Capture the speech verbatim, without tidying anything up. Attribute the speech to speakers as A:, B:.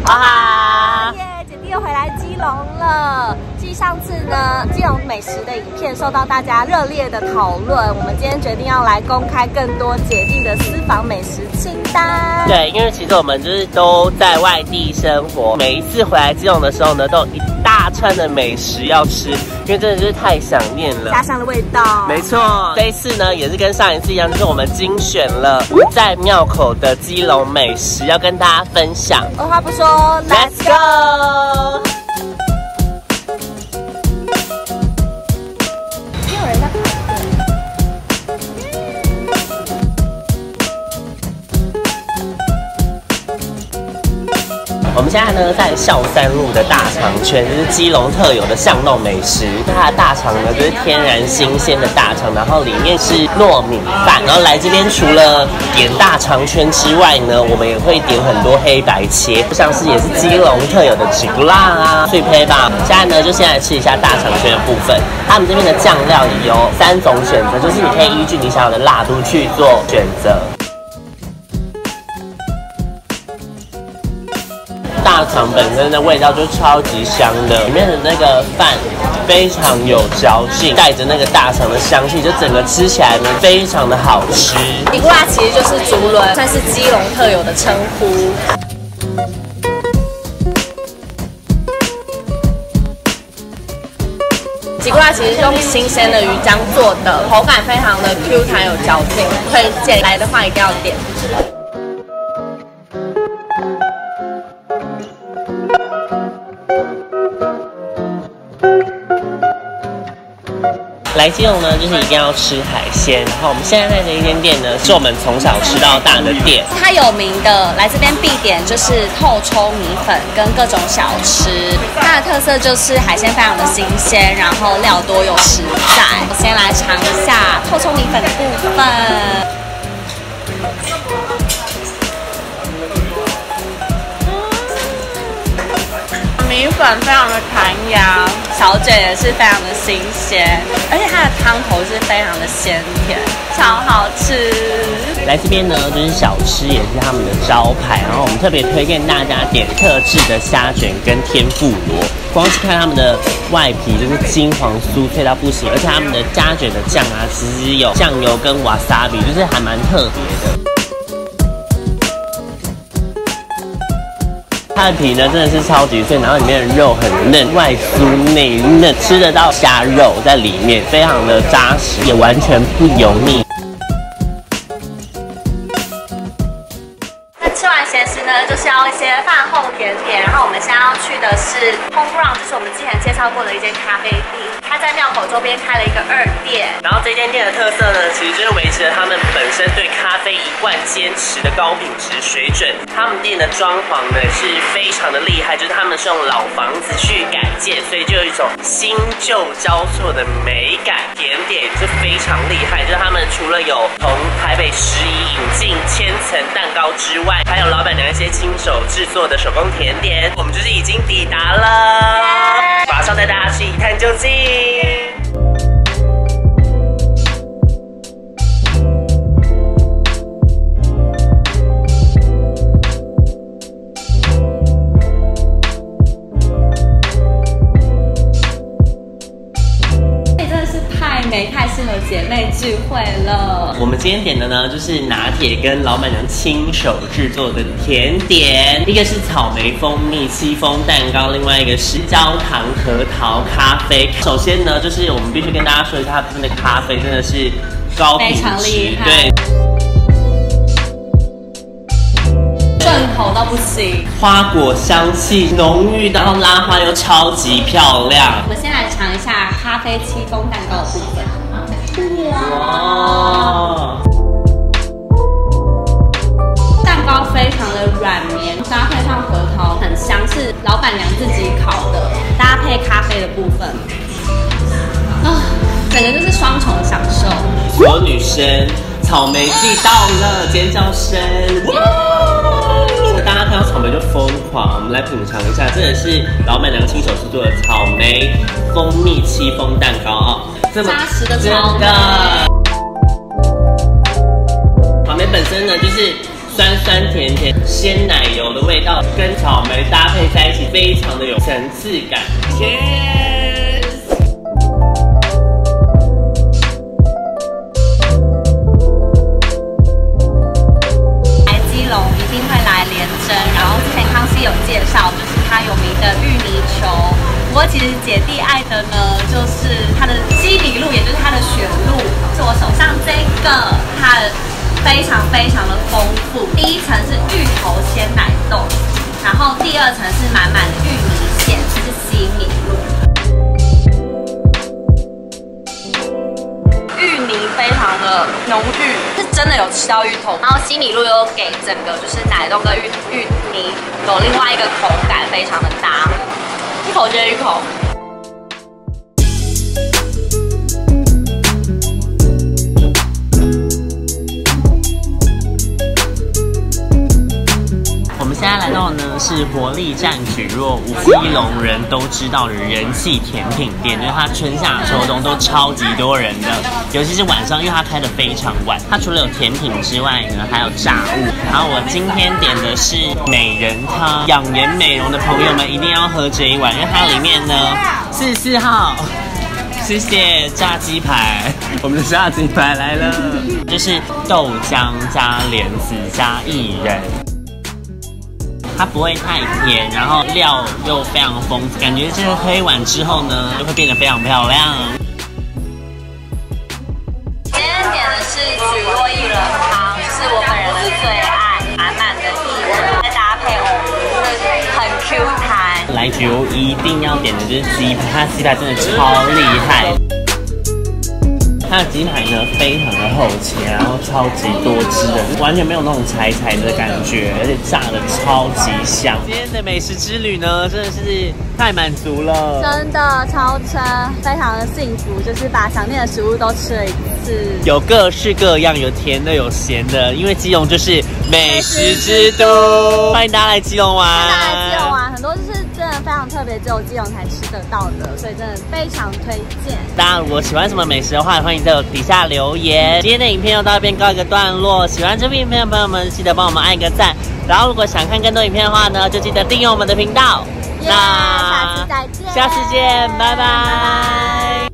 A: 哈哈！
B: 耶，姐弟又回来基隆了。继上次呢，基隆美食的影片受到大家热烈的讨论，我们今天决定要来公开更多姐弟的私房美食清单。
A: 对，因为其实我们就是都在外地生活，每一次回来基隆的时候呢，都有一大串的美食要吃，因为真的是太想念了，
B: 家乡的味道。
A: 没错，这一次呢也是跟上一次一样，就是我们精选了在庙口的基隆美食，要跟大家分享。
B: 二话不说 ，Let's go！ 没有人在排
A: 我们现在呢在孝三路的大肠圈，就是基隆特有的巷弄美食。它的大肠呢就是天然新鲜的大肠，然后里面是糯米饭。然后来这边除了点大肠圈之外呢，我们也会点很多黑白切，像是也是基隆特有的吉古拉啊、脆胚吧。现在呢就先来吃一下大肠圈的部分。他们这边的酱料也有三种选择，就是你可以依据你想要的辣度去做选择。大肠本身的味道就超级香的，里面的那个饭非常有嚼劲，带着那个大肠的香气，就整个吃起来呢非常的好吃。
B: 吉古拉其实就是竹轮，算是基隆特有的称呼。吉古拉其实是用新鲜的鱼浆做的，口感非常的 Q 弹有嚼劲，推荐来的话一定要点。
A: 来基隆呢，就是一定要吃海鲜。然后我们现在在这一间店呢，是我们从小吃到大的店。
B: 它有名的来这边必点就是透抽米粉跟各种小吃。它的特色就是海鲜非常的新鲜，然后料多又实在。我先来尝一下透抽米粉的部分。米粉非常的弹牙，小卷也是非常的新鲜，而且它的汤头是非常的鲜甜，超好吃。
A: 来这边呢，就是小吃也是他们的招牌，然后我们特别推荐大家点特制的虾卷跟天妇罗。光是看他们的外皮就是金黄酥脆到不行，而且他们的虾卷的酱啊，其实有酱油跟瓦萨比，就是还蛮特别的。它的皮呢真的是超级脆，然后里面的肉很嫩，外酥内嫩，吃得到虾肉在里面，非常的扎实，也完全不油腻。
B: 那吃完咸食呢，就是要一些饭后甜点，然后我们现在要去的是 Home Run， 就是我们之前介绍过的一间咖啡厅。它在庙口周边开了一个二店，
A: 然后这间店的特色呢，其实就是维持了他们本身对咖啡一贯坚持的高品质水准。他们店的装潢呢是非常的厉害，就是他们是用老房子去改建，所以就有一种新旧交错的美感。甜点是非常厉害，就是他们除了有从台北十一引进千层蛋糕之外，还有老板娘一些亲手制作的手工甜点。我们就是已经抵达了，马上带大家去一探究竟。
B: 美太适合姐妹聚会了。
A: 我们今天点的呢，就是拿铁跟老板娘亲手制作的甜点，一个是草莓蜂蜜戚风蛋糕，另外一个是焦糖核桃咖啡。首先呢，就是我们必须跟大家说一下，它这边的咖啡真的是高品质，
B: 非常厉害，
A: 对，
B: 顺口到不行，
A: 花果香气浓郁，然后拉花又超级漂亮。
B: 我们先来尝一下咖啡戚风蛋糕的部分。
A: 哇！
B: 蛋糕非常的软绵，搭配上核桃很香，是老板娘自己烤的，搭配咖啡的部分，啊，整个就是双重享受。
A: 所有女生，草莓季到了，尖叫声！大家看到草莓就疯狂，我们来品尝一下，这也是老板娘亲手制作的草莓蜂蜜戚风蛋糕啊、哦，这么
B: 扎实的草莓。
A: 草莓本身呢，就是酸酸甜甜鲜奶油的味道跟草莓搭配在一起，非常的有层次感。Cheers！
B: 来基隆一定会来连珍，然后之前康熙有介绍，就是它有名的芋泥球。不过其实姐弟爱的呢，就是它的基底露，也就是它的雪露。是我手上这个，它的非常非常的丰富。第一层是芋头鲜奶冻，然后第二层是满满的芋泥馅，是西米露。芋泥非常的浓郁，是真的有吃到芋头，然后西米露又给整个就是奶冻跟芋芋泥有另外一个口感，非常的搭，一口接一口。
A: 现在来到的呢是活力战曲若基隆人都知道的人气甜品店，就是它春夏秋冬都超级多人的，尤其是晚上，因为它开的非常晚。它除了有甜品之外呢，还有炸物。然后我今天点的是美人汤，养颜美容的朋友们一定要喝这一碗，因为它里面呢四十四号。谢谢炸鸡排，我们的炸鸡排来了，就是豆浆加莲子加薏仁。它不会太甜，然后料又非常丰富，感觉这个喝一碗之后呢，就会变得非常漂亮。
B: 今天点的是蒟蒻薏仁汤，是我本人的最爱，满满的薏仁，再搭配藕泥，很 Q 弹。
A: 来蒟蒻一定要点的就是鸡排，它鸡排真的超厉害。它的鸡排呢非常的厚切，然后超级多汁的，完全没有那种柴柴的感觉，而且炸的超级香。今天的美食之旅呢，真的是太满足了，
B: 真的超撑，非常的幸福，就是把想念的食物都吃了一次，
A: 有各式各样，有甜的，有咸的，因为基隆就是美食之都，欢迎大家来基隆玩。
B: 大家来基隆玩，很多就是真的非常特别，只有基隆才吃得到的，所以真的非常推荐。
A: 大家如果喜欢什么美食的话，欢迎在底下留言。今天的影片又到这边告一个段落，喜欢这部影片的朋友们，记得帮我们按一个赞。然后如果想看更多影片的话呢，就记得订阅我们的频道。
B: Yeah, 那下次再见，
A: 下次见，拜拜。